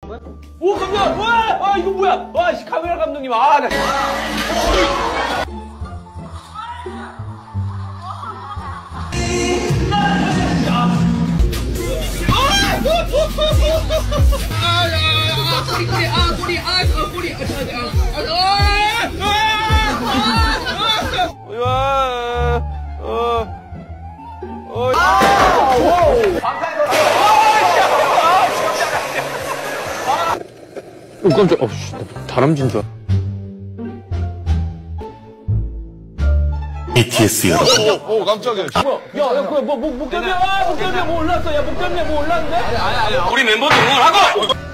오, 깜짝이야! 와! 아, 이거 뭐야! 와, 씨, 카메라 감독님, 아, 나. 깜짝, 다람쥐인 줄. BTS 여러분. 깜짝이야. 야, 그거 목결미야, 뭐 올랐어. 야, 목결미야, 뭐 올랐는데? 우리 멤버들 응원하고!